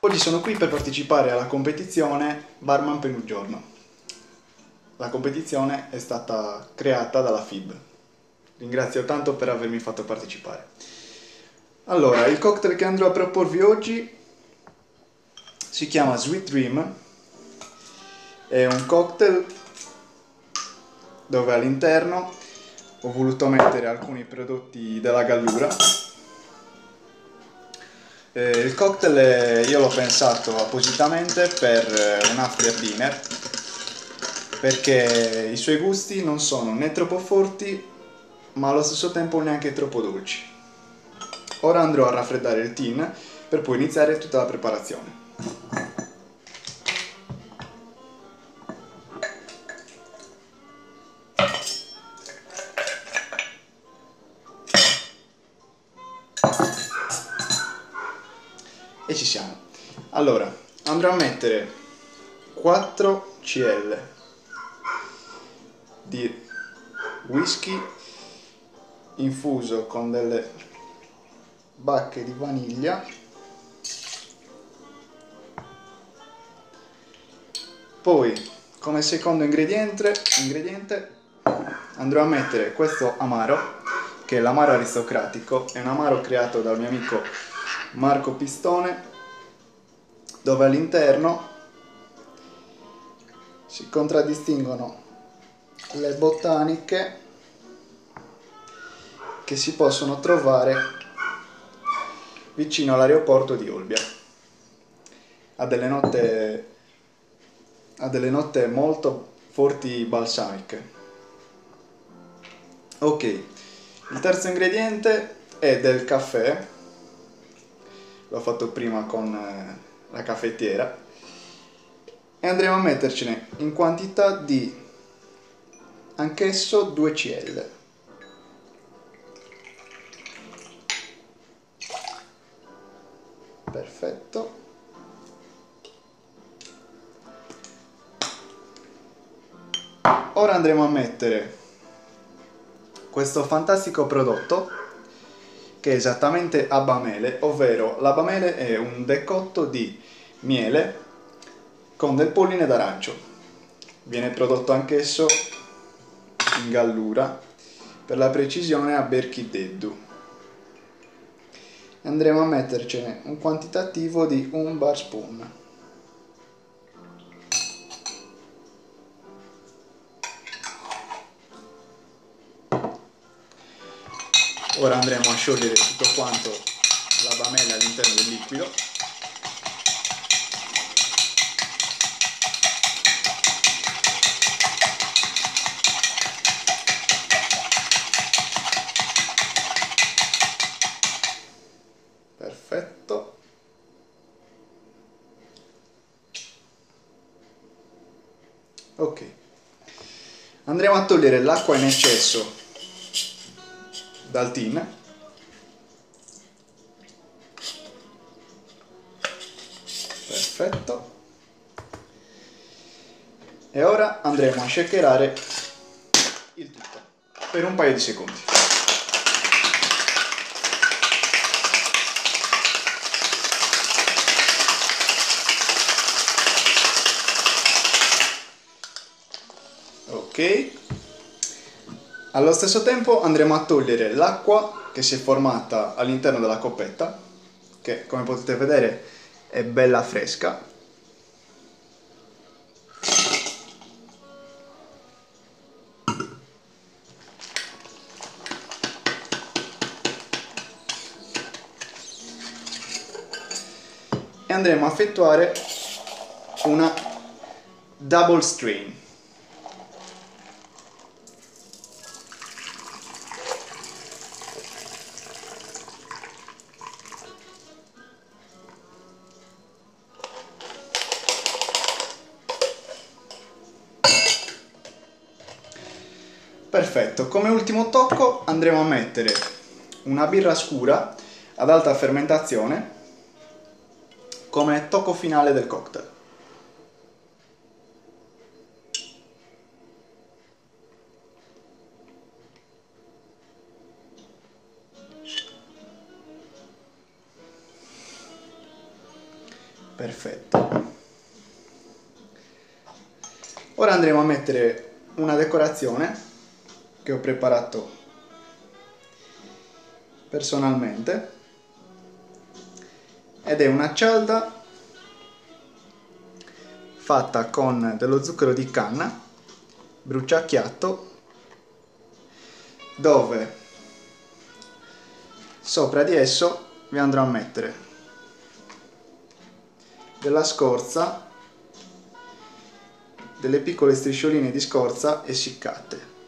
Oggi sono qui per partecipare alla competizione Barman per un giorno. La competizione è stata creata dalla FIB. Ringrazio tanto per avermi fatto partecipare. Allora, il cocktail che andrò a proporvi oggi si chiama Sweet Dream. È un cocktail dove all'interno ho voluto mettere alcuni prodotti della Gallura. Il cocktail io l'ho pensato appositamente per un after dinner perché i suoi gusti non sono né troppo forti ma allo stesso tempo neanche troppo dolci. Ora andrò a raffreddare il tin per poi iniziare tutta la preparazione. E ci siamo. Allora, andrò a mettere 4 cl di whisky infuso con delle bacche di vaniglia, poi come secondo ingrediente andrò a mettere questo amaro, che è l'amaro aristocratico, è un amaro creato dal mio amico Marco Pistone, dove all'interno si contraddistinguono le botaniche che si possono trovare vicino all'aeroporto di Olbia. Ha delle note molto forti balsamiche. Ok, il terzo ingrediente è del caffè, l'ho fatto prima con la caffettiera, e andremo a mettercene in quantità di anch'esso 2 cl. Perfetto. Ora andremo a mettere questo fantastico prodotto che è esattamente abamele, ovvero l'abamele è un decotto di miele con del polline d'arancio. Viene prodotto anch'esso in Gallura, per la precisione a Berchideddu. Andremo a mettercene un quantitativo di 1 bar spoon. Ora andremo a sciogliere tutto quanto la bamella all'interno del liquido. Perfetto. Ok. Andremo a togliere l'acqua in eccesso dal tin. Perfetto. E ora andremo a shakerare il tutto per un paio di secondi. Ok. Allo stesso tempo andremo a togliere l'acqua che si è formata all'interno della coppetta, che come potete vedere è bella fresca. E andremo a effettuare una double strain. Perfetto, come ultimo tocco andremo a mettere una birra scura ad alta fermentazione come tocco finale del cocktail. Perfetto. Ora andremo a mettere una decorazione che ho preparato personalmente ed è una cialda fatta con dello zucchero di canna bruciacchiato, dove sopra di esso vi andrò a mettere della scorza, delle piccole striscioline di scorza essiccate.